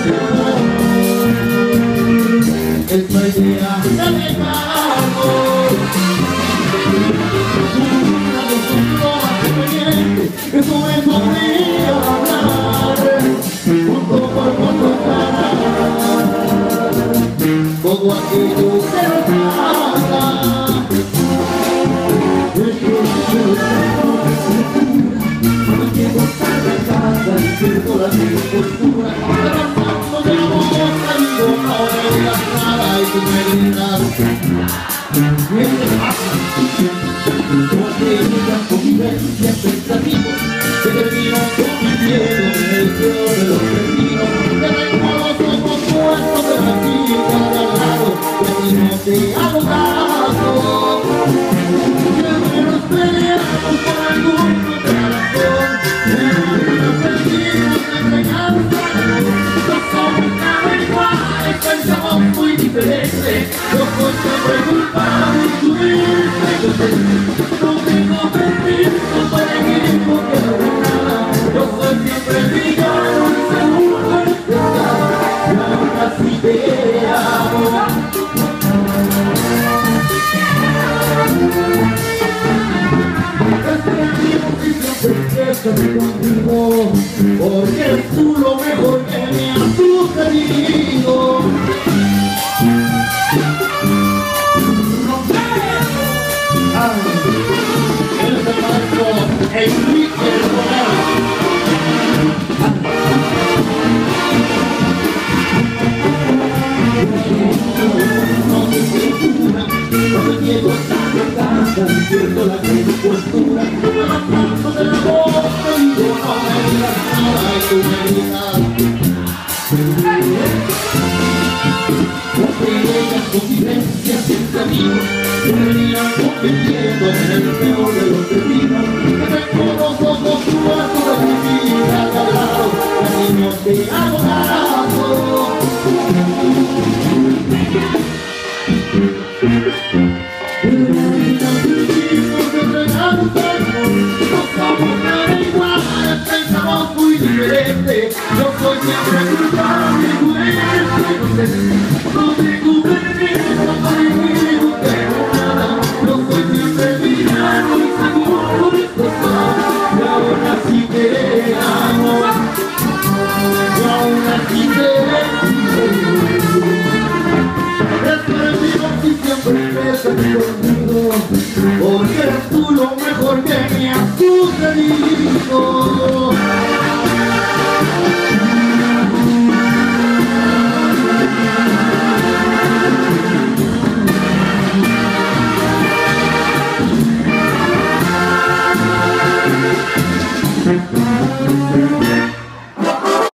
esta idea de dejarlo. Una de sus bromas convenientes que tú me podrías hablar junto por cara todo aquello que nos pasa. No quiero estar en casa diciendo la misma postura, tratando de la boca y yo no me digas nada y tú me digas ¿qué te pasa? Porque llegan convivencias pensativos que terminan convirtiendo en el peor de los destinos. Te tengo los ojos puestos de la chica de al lado y a ti no te hago caso. Que menos peleamos por algún corazón, pero nos sentimos entregados. No somos nada iguales, pensamos muy diferentes. Yo soy siempre culpable y tú dices no tengo permiso para elegir porque no hago nada. Yo soy siempre villano y seguro empezar y aún así te amo. Quédate conmigo, porque eres tú lo mejor que me has sucedido. El maestro Enrique Morales. No te censura, no te niego esta casa, diciendo la misma postura. Tanto de la boca y yo no me digas nada y tú me digas no peleas convivencias entre amigos que venían compitiendo en el peor de los destinos. Que tengo los ojos puestos de mi vida al lado y a ti no te hago caso. Pensamos muy diferente. Yo soy siempre culpable y tú eres inocente. No tengo permiso para elegir un nada. Yo soy siempre villano y seguro de cosas. Y aún así te amo. Y aún así te amo. Esperemos y siempre quédate conmigo, porque eres tú lo mejor que me has sucedido.